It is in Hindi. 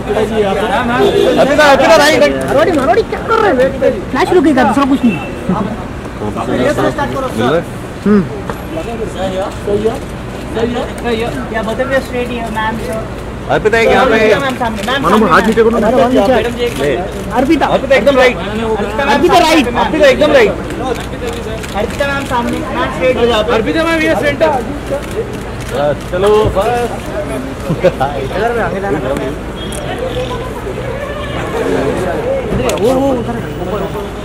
अर्पिता राइट। मरोड़ी क्या कर रहे हैं? फ्लैश रुकेगा, दूसरा कुछ नहीं। क्या बताइए स्ट्रेट ही है मैम। अर्पिता एक यहाँ पे मैम हाथ नीचे करो। अर्पिता अर्पिता एकदम राइट। अर्पिता राइट। अर्पिता एकदम राइट। अर्पिता मैम सामने, मैम स्ट्रेट हो जाओ। अर्पिता मैम ये सेंटर। चलो इधर में आगे जाना। वो उधर